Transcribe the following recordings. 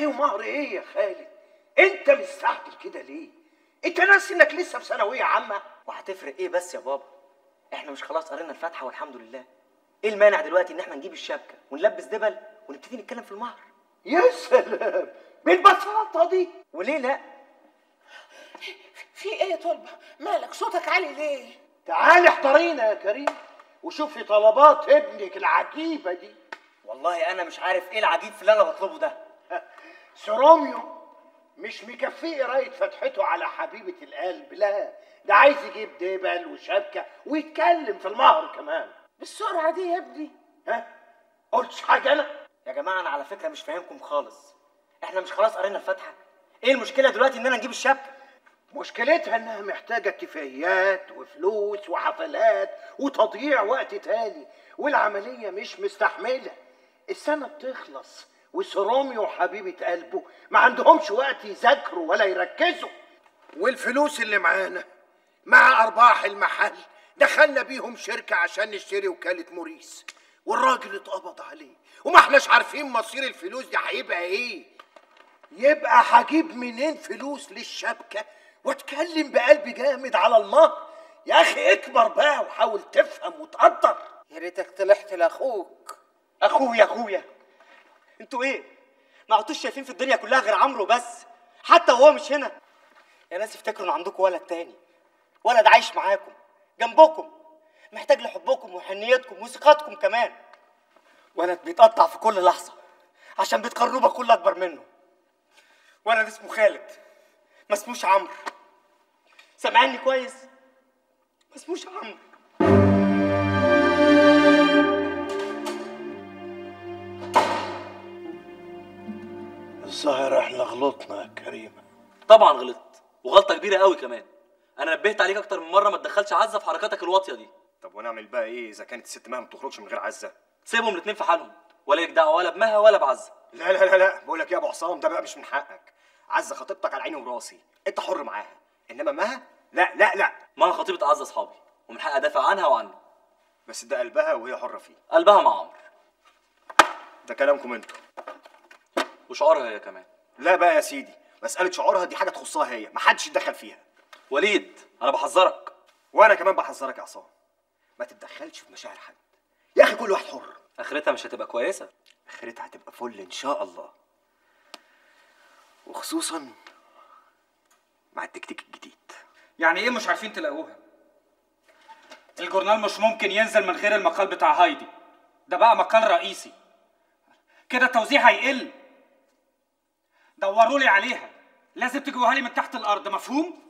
ايه ومهر ايه يا خالد؟ انت مستعجل كده ليه؟ انت ناسي انك لسه في ثانويه عامه؟ وهتفرق ايه بس يا بابا؟ احنا مش خلاص قرينا الفاتحه والحمد لله؟ ايه المانع دلوقتي ان احنا نجيب الشبكه ونلبس دبل ونبتدي نتكلم في المهر؟ يا سلام، بالبساطه دي؟ وليه لا؟ في ايه يا طلبه؟ مالك صوتك عالي ليه؟ تعالي احضرينا يا كريم وشوفي طلبات ابنك العجيبه دي. والله انا مش عارف ايه العجيب في اللي انا بطلبه ده. سروميو مش مكفيه قرايه فتحته على حبيبه القلب، لا ده عايز يجيب دبل وشبكه ويتكلم في المهر كمان. بالسرعه دي يا ابني؟ ها؟ قلتش حاجه انا؟ يا جماعه انا على فكره مش فاهمكم خالص. احنا مش خلاص قرينا الفاتحه؟ ايه المشكله دلوقتي اننا نجيب الشبكه؟ مشكلتها انها محتاجه اتفاقيات وفلوس وحفلات وتضييع وقت تاني، والعمليه مش مستحمله. السنه بتخلص وسروميو وحبيبه قلبه ما عندهمش وقت يذاكروا ولا يركزوا، والفلوس اللي معانا مع ارباح المحل دخلنا بيهم شركه عشان نشتري وكاله موريس، والراجل اتقبض عليه وما احناش عارفين مصير الفلوس دي هيبقى ايه. يبقى هجيب منين فلوس للشبكه واتكلم بقلب جامد على المهر؟ يا اخي اكبر بقى وحاول تفهم وتقدر. يا ريتك طلعت لاخوك. اخويا انتوا ايه؟ ما عدتوش شايفين في الدنيا كلها غير عمرو بس؟ حتى وهو مش هنا. يا ناس افتكروا ان عندكم ولد تاني، ولد عايش معاكم جنبكم، محتاج لحبكم وحنيتكم وثقتكم كمان. ولد بيتقطع في كل لحظه عشان بتقربوا بكل اكبر منه. ولد اسمه خالد، ما اسموش عمرو. سامعني كويس؟ ما اسموش عمرو. الظاهر احنا غلطنا يا كريم. طبعا غلطت، وغلطه كبيره قوي كمان. انا نبهت عليك اكتر من مره ما تدخلش عزه في حركاتك الواطيه دي. طب ونعمل بقى ايه اذا كانت الست مها ما تخرجش من غير عزه؟ سيبهم الاثنين في حالهم، ولا ليك دعوه ولا بمها ولا بعزه. لا لا لا لا، بقول لك يا ابو عصام ده بقى مش من حقك. عزه خطيبتك على عيني وراسي، انت حر معاها، انما مها لا لا لا. مها خطيبه عزه اصحابي ومن حقي ادافع عنها وعنه. بس ده قلبها وهي حره فيه. قلبها مع عمرو. ده كلامكم انتوا. وشعورها هي كمان. لا بقى يا سيدي، مساله شعورها دي حاجه تخصها هي، محدش يتدخل فيها. وليد انا بحذرك. وانا كمان بحذرك يا عصام، ما تتدخلش في مشاعر حد يا اخي، كل واحد حر. اخرتها مش هتبقى كويسه. اخرتها هتبقى فل ان شاء الله، وخصوصا مع التكتيك الجديد. يعني ايه مش عارفين تلاقوها؟ الجورنال مش ممكن ينزل من غير المقال بتاع هايدي، ده بقى مقال رئيسي. كده التوزيع هيقل. دوروا لي عليها، لازم تجيبوها لي من تحت الارض، مفهوم؟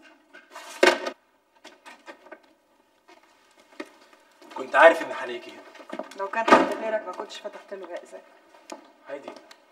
كنت عارف ان هلاقيكي هنا. لو كان حد غيرك ما كنتش فتحت له جائزة. هايدي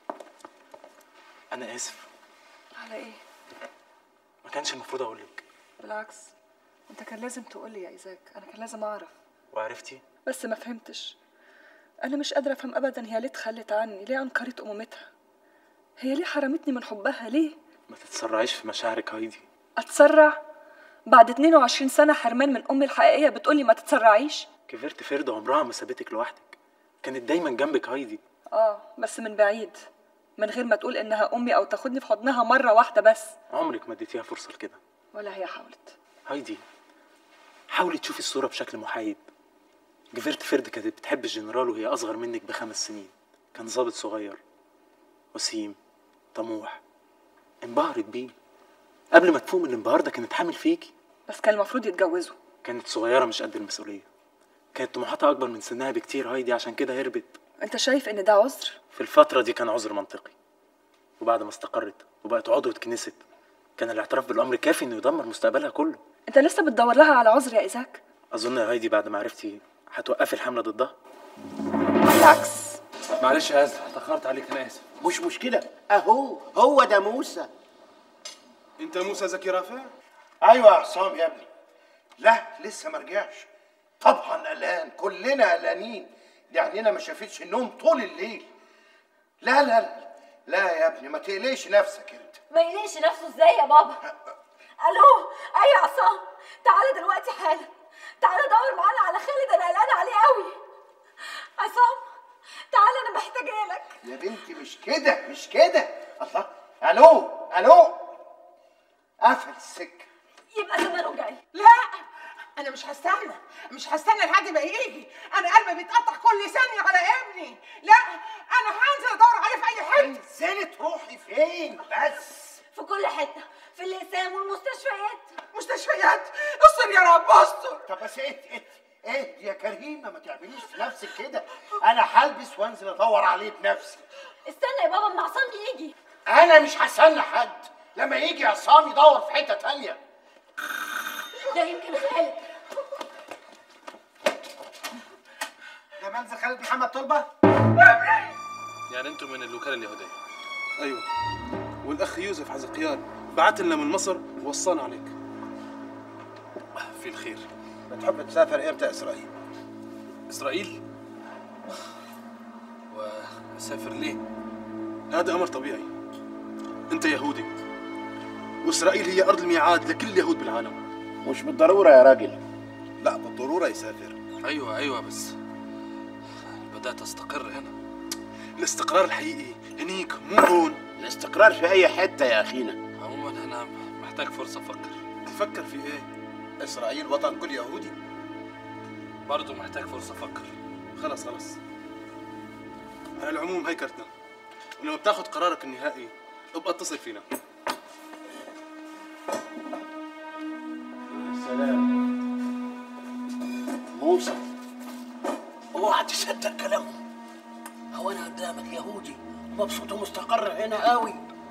انا اسف. على ايه؟ ما كانش المفروض اقول لك. بالعكس، انت كان لازم تقول لي يا ايزاك، انا كان لازم اعرف. وعرفتي؟ بس ما فهمتش. انا مش قادره افهم ابدا، هي ليه اتخلت عني؟ ليه انكرت امومتها؟ هي ليه حرمتني من حبها؟ ليه؟ ما تتسرعيش في مشاعرك هايدي. اتسرع؟ بعد 22 سنه حرمان من امي الحقيقيه بتقولي ما تتسرعيش؟ كبرت فرد عمرها ما سابتك لوحدك، كانت دايما جنبك هايدي. بس من بعيد، من غير ما تقول انها امي او تاخدني في حضنها مره واحده بس. عمرك ما اديتيها فرصه لكده. ولا هي حاولت. هايدي حاولي تشوفي الصوره بشكل محايد. جفرت فرد كانت بتحب الجنرال وهي اصغر منك ب5 سنين، كان ضابط صغير وسيم طموح، انبهرت بيه. قبل ما تفوق من الانبهار ده كانت حامل فيكي. بس كان المفروض يتجوزوا. كانت صغيره مش قد المسؤوليه، كانت طموحاتها اكبر من سنها بكتير هايدي، عشان كده هربت. انت شايف ان ده عذر؟ في الفتره دي كان عذر منطقي، وبعد ما استقرت وبقت عضوة كنيست كان الاعتراف بالامر كافي انه يدمر مستقبلها كله. انت لسه بتدور لها على عذر يا ايزاك؟ اظن يا هايدي بعد ما عرفتي هتوقفي الحمله ضدها. بالعكس. معلش يا ازرق اتاخرت عليك، انا اسف. مش مشكله، اهو هو ده موسى. انت موسى زكي رافع؟ ايوه يا عصام يا ابني. لا لسه ما رجعش. طبعا قلقان، كلنا قلقانين، دي عينينا ما شافتش النوم طول الليل. لا لا لا لا يا ابني، ما تقلقش نفسك انت. ما يقلقش نفسه ازاي يا بابا؟ الو، اي يا عصام، تعالى دلوقتي حالا، تعالى دور معانا على خالد، انا قلقانه عليه قوي. عصام تعالى، انا محتاجه لك. يا بنتي مش كده مش كده، الله الو الو، قفل السكه. يبقى زمانه جاي. لا انا مش هستنى لحد ما يجي. انا قلبي بيتقطع كل ثانيه على ابني. لا انا هنزل ادور عليه في اي حته. تنزلي تروحي فين بس؟ في كل حته، في الاقسام والمستشفيات. مستشفيات؟ استر يا رب استر. طب بس ايه يا كريمه، ما تعمليش في نفسك كده. انا هلبس وانزل ادور عليه بنفسي. استنى يا بابا اما عصام يجي. انا مش هستنى حد. لما يجي عصام يدور في حته تانيه. ده يمكن خالد. ده منزل خالد محمد طلبه؟ يعني انتم من الوكاله اليهوديه؟ ايوه، والاخ يوسف حزقيان بعت لنا من مصر ووصانا عليك. في الخير. بتحب تسافر امتى اسرائيل؟ اسرائيل؟ واسافر ليه؟ هذا امر طبيعي. انت يهودي، واسرائيل هي ارض الميعاد لكل اليهود بالعالم. مش بالضروره يا راجل. لا بالضروره يسافر. ايوه بس بدات استقر هنا. الاستقرار الحقيقي هنيك مو هون. الاستقرار في اي حته يا اخينا. عموما انا محتاج فرصه افكر. تفكر في ايه؟ اسرائيل وطن كل يهودي. برضه محتاج فرصه افكر. خلاص على العموم هي كرتنا، ولما بتاخد قرارك النهائي ابقى اتصل فينا. سلام. موسى، اوعى تصدق كلامهم. هو انا قدامك يهودي مبسوط ومستقر هنا قوي.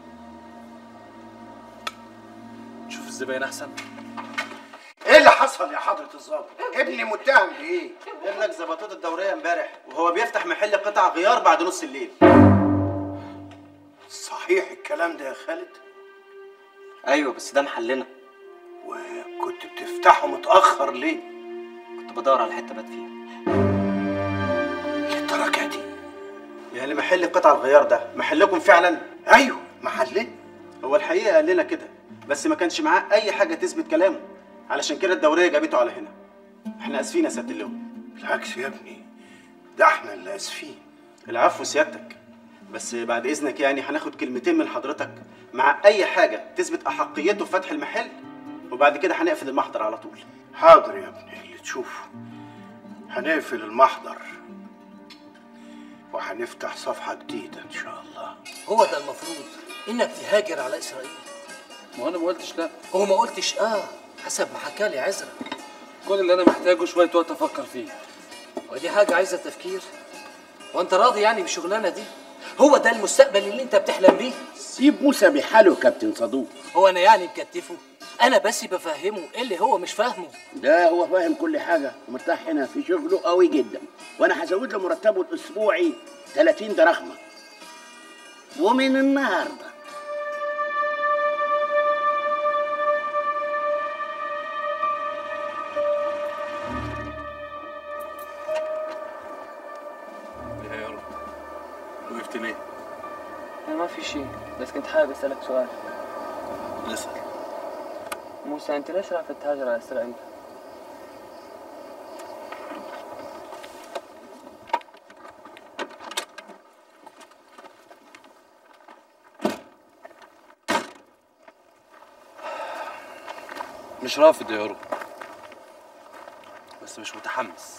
شوف الزباين احسن. ايه اللي حصل يا حضرة الظابط؟ ابني متهم بايه؟ ابنك ظبطوه الدوريه امبارح وهو بيفتح محل قطع غيار بعد نص الليل. صحيح الكلام ده يا خالد؟ ايوه بس ده محلنا. وكنت بتفتحه متأخر ليه؟ كنت بدور على حته بات فيها. للدرجة دي؟ يعني محل قطع الغيار ده محلكم فعلا؟ ايوه محلنا. هو الحقيقه قال لنا كده، بس ما كانش معاه اي حاجه تثبت كلامه، علشان كده الدوريه جابته على هنا. احنا اسفين يا سياده اللواء. بالعكس يا ابني، ده احنا اللي اسفين. العفو سيادتك، بس بعد اذنك يعني هناخد كلمتين من حضرتك مع اي حاجه تثبت احقيته في فتح المحل، وبعد كده هنقفل المحضر على طول. حاضر يا ابني اللي تشوفه. هنقفل المحضر وهنفتح صفحه جديده ان شاء الله. هو ده المفروض انك تهاجر على اسرائيل. ما انا ما قلتش لا. هو ما قلتش حسب ما حكالي عزرا. كل اللي انا محتاجه شويه وقت افكر فيه. ودي حاجه عايزه تفكير. وانت راضي يعني بالشغلانه دي؟ هو ده المستقبل اللي انت بتحلم بيه؟ سيب موسى بحاله كابتن صدوق. هو انا يعني مكتفه؟ انا بس بفهمه ايه اللي هو مش فاهمه. ده هو فاهم كل حاجه ومرتاح هنا في شغله قوي جدا، وانا هزود له مرتبه الاسبوعي 30 دراخمه ومن النهارده. يا رب وقفت ليه؟ ما في شيء، بس كنت حابب اسالك سؤال. اسال. موسى انت ليش رافض تهاجر على اسرائيل؟ مش رافض يا يورو، بس مش متحمس.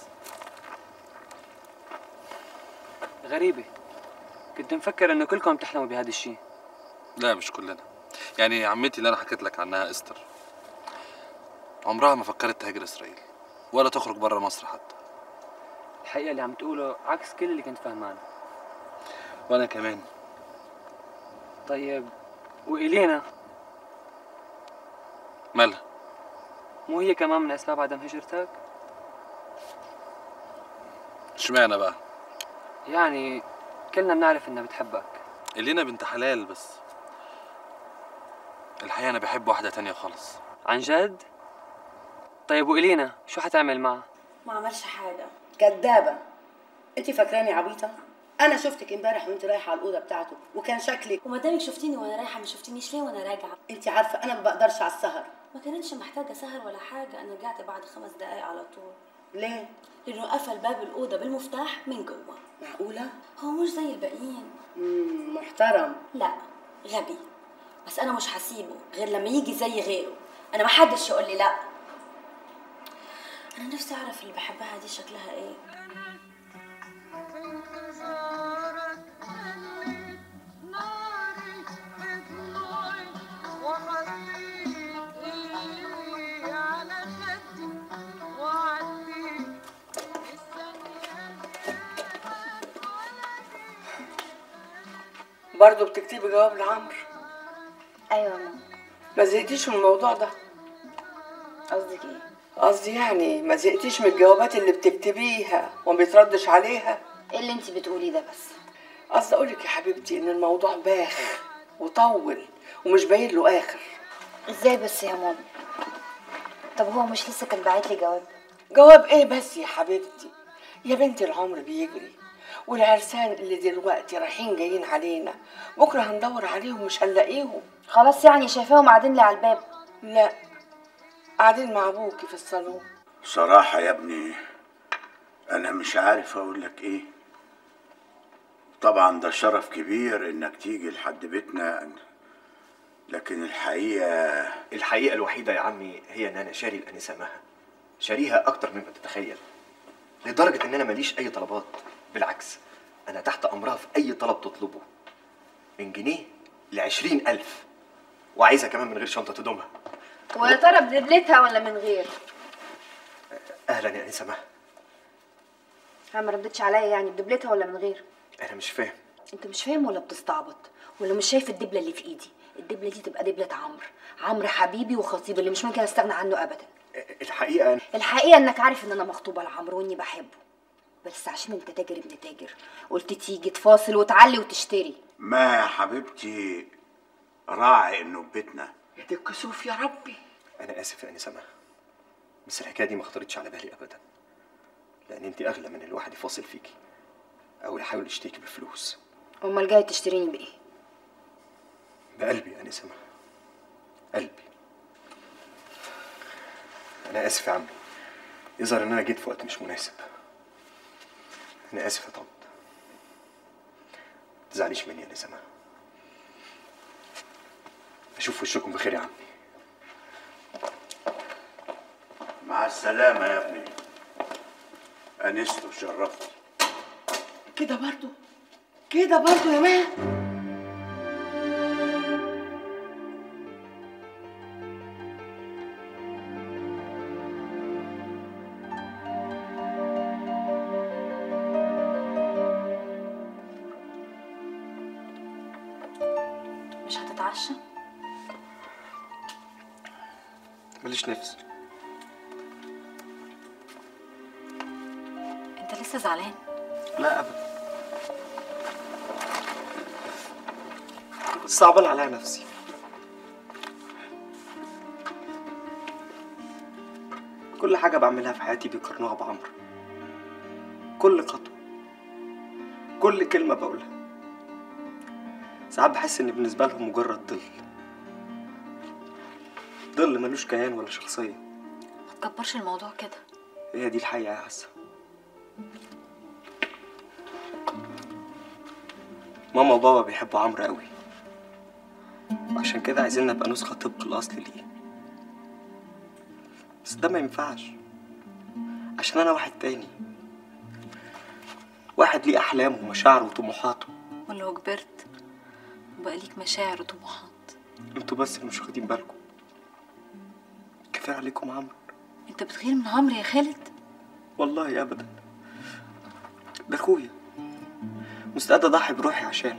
غريبة، كنت مفكر انه كلكم تحلموا بهذا الشيء. لا مش كلنا، يعني عمتي اللي انا حكيت لك عنها استر عمرها ما فكرت تهاجر اسرائيل ولا تخرج بره مصر حتى. الحقيقة اللي عم تقوله عكس كل اللي كنت فهمانه. وانا كمان. طيب وإلينا؟ مالها؟ مو هي كمان من اسباب عدم هجرتك؟ اشمعنى بقى؟ يعني كلنا بنعرف انها بتحبك. إلينا بنت حلال، بس الحقيقة أنا بحب واحدة تانية خالص. عن جد؟ طيب وإلينا شو حتعمل معها؟ ما عملش حاجة. كدابة. انت فاكراني عبيطة؟ انا شفتك امبارح وانت رايحة على الأوضة بتاعته وكان شكلك. وما دامك شفتيني وانا رايحة ما شفتنيش ليه وانا راجعة؟ انت عارفة انا ما بقدرش على السهر. ما كانتش محتاجة سهر ولا حاجة، انا رجعت بعد 5 دقايق على طول. ليه؟ لانه قفل باب الأوضة بالمفتاح من جوه. معقولة؟ هو مش زي الباقيين. محترم. لا غبي. بس انا مش هسيبه غير لما يجي زي غيره. انا محدش يقول لي لا. انا نفسي اعرف اللي بحبها دي شكلها ايه. برضه بتكتبي جواب لعمرو؟ ايوه يا ماما. ما زهقتيش من الموضوع ده؟ قصدك ايه؟ قصدي يعني ما زهقتيش من الجوابات اللي بتكتبيها وما بيتردش عليها؟ ايه اللي انت بتقوليه ده بس؟ قصدي اقولك يا حبيبتي ان الموضوع باخ وطول ومش باين له اخر. ازاي بس يا ماما؟ طب هو مش لسه كان باعت لي جواب؟ جواب ايه بس يا حبيبتي؟ يا بنتي العمر بيجري، والعرسان اللي دلوقتي رايحين جايين علينا بكره هندور عليهم مش هنلاقيهم. خلاص يعني شايفاهم قاعدين لي على الباب؟ لا، قاعدين مع ابوكي في الصالون. صراحة يا ابني أنا مش عارف أقول لك إيه. طبعا ده شرف كبير إنك تيجي لحد بيتنا، لكن الحقيقة الوحيدة يا عمي هي إن أنا شاري الأنسة مها، شاريها أكتر مما تتخيل، لدرجة إن أنا ماليش أي طلبات. بالعكس أنا تحت أمرها في أي طلب تطلبه، من جنيه ل20,000، وعايزة كمان من غير شنطة هدومها. ويا ترى بدبلتها ولا من غير؟ أهلا يا أنسة مها. ما ردتش عليا، يعني بدبلتها ولا من غير؟ أنا مش فاهم. أنت مش فاهم ولا بتستعبط؟ ولا مش شايف الدبلة اللي في إيدي؟ الدبلة دي تبقى دبلة عمرو حبيبي وخطيبي اللي مش ممكن أستغنى عنه أبدا. الحقيقة إنك عارف إن أنا مخطوبة لعمرو وإني بحبه، بس عشان أنت تاجر ابن تاجر قلت تيجي تفاصل وتعلي وتشتري. ما يا حبيبتي راعي إنه بيتنا. يا دي الكسوف يا ربي. أنا آسف يا أنسة مها، بس الحكاية دي ما خطرتش على بالي أبدا، لأن أنت أغلى من الواحد يفاصل فيكي أو يحاول يشتريكي بفلوس. أمال جاي تشتريني بإيه؟ بقلبي يا أنسة مها، قلبي. أنا آسف يا عمي، يظهر إن أنا جيت في وقت مش مناسب. أنا آسف يا طنط، متزعليش مني يا أنسة مها. أشوف وشكم بخير يا عمي. مع السلامة يا ابني، أنست وشرفت. كده برضو يا ماما. مش هتتعشى؟ ماليش نفس. انت لسه زعلان؟ لا ابدا، صعبان عليا نفسي. كل حاجة بعملها في حياتي بيقارنوها بعمرو، كل خطوة، كل كلمة بقولها. ساعات بحس ان بالنسبة لهم مجرد ظل ملوش كيان ولا شخصية. ما تكبرش الموضوع كده. هي دي الحقيقة يا عزة. ماما وبابا بيحبوا عمرو قوي، وعشان كده عايزين نبقى نسخة طبق الأصل ليه. بس ده ما ينفعش، عشان أنا واحد تاني، واحد ليه أحلامه ومشاعره وطموحاته. ولو كبرت وبقى ليك مشاعر وطموحات. انتوا بس اللي مش واخدين بالكم. كفاية عليكم عمرو. انت بتغير من عمرو يا خالد؟ والله أبدا، ده أخويا، مستعد أضحي بروحي عشانه،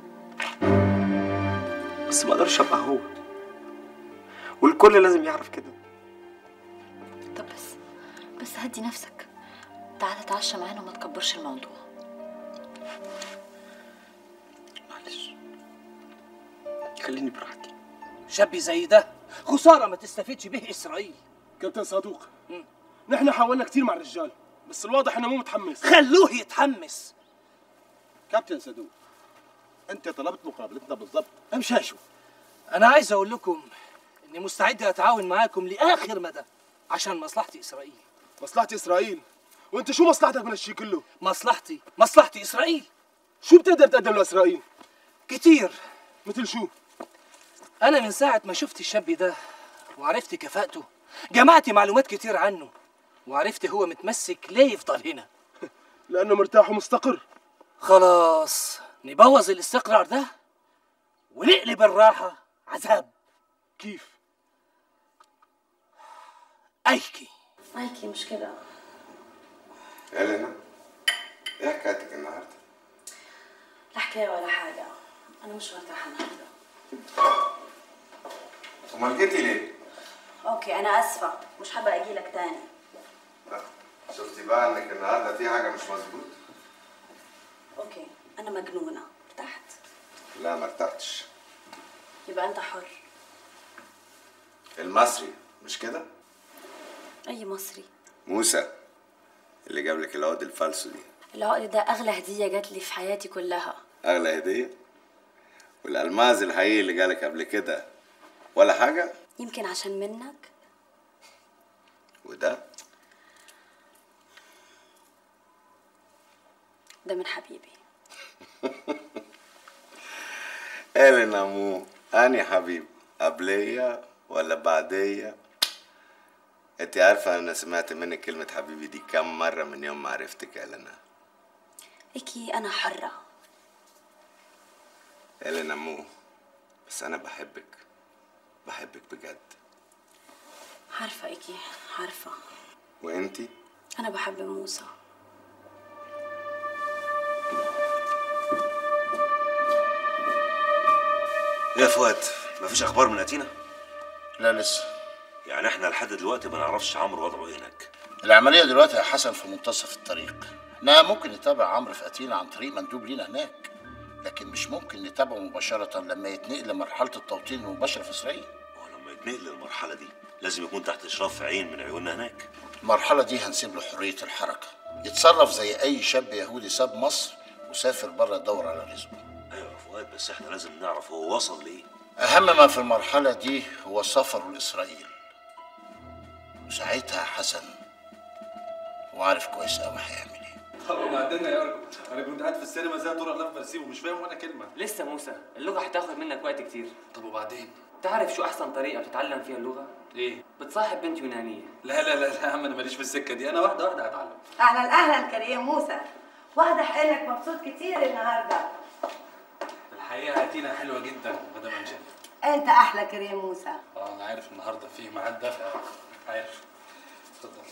بس ما اقدرش ابقى هو، والكل لازم يعرف كده. طب بس هدي نفسك، تعالى اتعشى معانا وما تكبرش الموضوع. معلش، خليني براحتي. شاب زي ده خساره ما تستفيدش به اسرائيل. كابتن صدوق، نحن حاولنا كتير مع الرجال، بس الواضح انه مو متحمس. خلوه يتحمس. كابتن صدوق، انت طلبت مقابلتنا بالضبط. امشاشوا، انا عايز اقول لكم اني مستعد اتعاون معاكم لاخر مدى عشان مصلحة اسرائيل. مصلحة اسرائيل؟ وانت شو مصلحتك من الشيء كله؟ مصلحتي اسرائيل. شو بتقدر تقدم لاسرائيل؟ كتير. مثل شو؟ انا من ساعه ما شفت الشاب ده وعرفت كفاءته جمعت معلومات كتير عنه وعرفت هو متمسك ليه يفضل هنا. لانه مرتاح ومستقر. خلاص نبوظ الاستقرار ده ونقلب الراحه عذاب. كيف؟ ايكي مش كده. إلينا، ايه حكايتك النهارده؟ لا حكايه ولا حاجه، انا مش مرتاحه النهارده. امال جيتي ليه؟ اوكي انا اسفه، مش حابه اجي لك تاني. لا شفتي بقى انك النهارده في حاجه مش مظبوط؟ اوكي انا مجنونه. ارتحت؟ لا ما ارتحتش. يبقى انت حر. المصري مش كده؟ اي مصري؟ موسى اللي جاب لك العقد الفالسو دي. العقد ده اغلى هديه جات لي في حياتي كلها. اغلى هديه؟ والالماس الحقيقي اللي جالك قبل كده ولا حاجه؟ يمكن عشان منك. وده؟ ده من حبيبي. إلينا مو اني حبيب قبليه ولا بعديه؟ انت عارفه انا سمعت منك كلمه حبيبي دي كم مره من يوم ما عرفتك يا إلينا. إيكي انا حره. إلينا مو بس انا بحبك بجد. عارفه إيكي عارفه. وانتي؟ انا بحب موسى. يا فؤاد مفيش اخبار من اتينا؟ لا لسه. يعني احنا لحد دلوقتي ما نعرفش عمرو وضعه ايه هناك. العملية دلوقتي يا حسن في منتصف الطريق. احنا ممكن نتابع عمرو في أتينا عن طريق مندوب لينا هناك، لكن مش ممكن نتابعه مباشرة لما يتنقل لمرحلة التوطين المباشر في إسرائيل. ولما يتنقل للمرحلة دي لازم يكون تحت إشراف عين من عيوننا هناك. المرحلة دي هنسيب له حرية الحركة، يتصرف زي أي شاب يهودي ساب مصر وسافر بره يدور على رزقه. أيوة يا فؤاد بس احنا لازم نعرف هو وصل لإيه. أهم ما في المرحلة دي هو سفره لإسرائيل، وساعتها حسن هو عارف كويس قوي هيعمل ايه. طب وبعدين يا ارجو، انا كنت قاعد في السينما زي طول الله في برسيم ومش فاهم ولا كلمه. لسه موسى اللغه هتاخد منك وقت كتير. طب وبعدين؟ تعرف شو احسن طريقه بتتعلم فيها اللغه؟ ايه؟ بتصاحب بنت يونانيه. لا يا عم انا ماليش في السكه دي، انا واحده هتعلم. اهلا كريم موسى، واضح انك مبسوط كتير النهارده. الحقيقه اتينا حلوه جدا مدام انجيل. انت احلى كريم موسى. انا عارف النهارده فيه ميعاد دافع، عارف. اتفضل.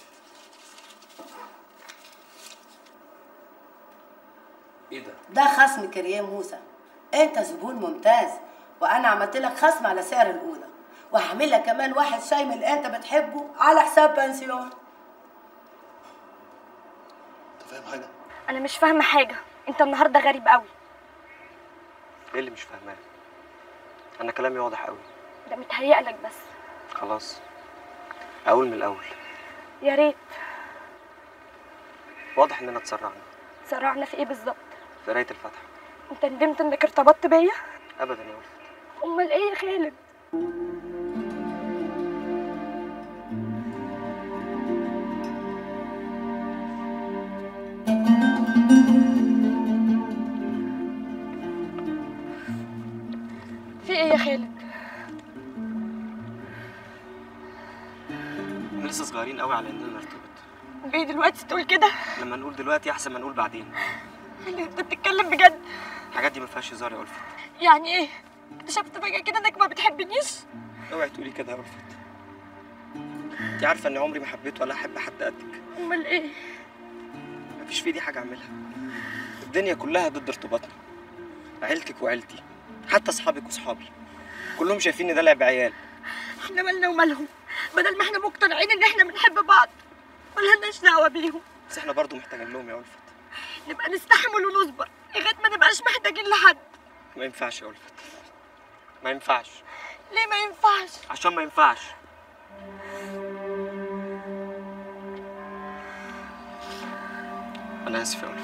ايه ده؟ ده خصم كريم موسى، انت زبون ممتاز، وانا عملت لك خصم على سعر الاولى، وهعمل لك كمان واحد شاي من اللي انت بتحبه على حساب بنسيون. انت فاهم حاجه؟ انا مش فاهمه حاجه، انت النهارده غريب قوي. ايه اللي مش فاهماه؟ انا كلامي واضح قوي. ده متهيألك بس. خلاص اقول من الاول. يا ريت. واضح اننا اتسرعنا. سرعنا في ايه بالظبط؟ في قرايه الفاتحه. انت ندمت انك ارتبطت بيا؟ ابدا يا ولد. امال ايه يا خالد؟ في ايه يا خالد؟ احنا لسه صغيرين قوي على اننا نرتبط. ليه دلوقتي تقول كده؟ لما نقول دلوقتي احسن ما نقول بعدين. انت بتتكلم بجد؟ الحاجات دي ما فيهاش هزار يا ألفت. يعني ايه؟ اكتشفت فجأة كده انك ما بتحبنيش؟ اوعي تقولي كده يا ألفت. انت عارفه ان عمري ما حبيت ولا احب حد قدك. امال ايه؟ مفيش في ايدي حاجه اعملها. الدنيا كلها ضد ارتباطنا. عيلتك وعيلتي، حتى اصحابك واصحابي، كلهم شايفين ان ده لعب عيال. احنا مالنا ومالهم؟ بدل ما احنا مقتنعين ان احنا بنحب بعض مالناش دعوه بيهم. بس احنا برضه محتاجين لهم يا ألفت. نبقى نستحمل ونصبر لغايه ما نبقاش محتاجين لحد. ما ينفعش يا ألفت، ما ينفعش. ليه ما ينفعش؟ عشان ما ينفعش. انا اسف يا ألفت.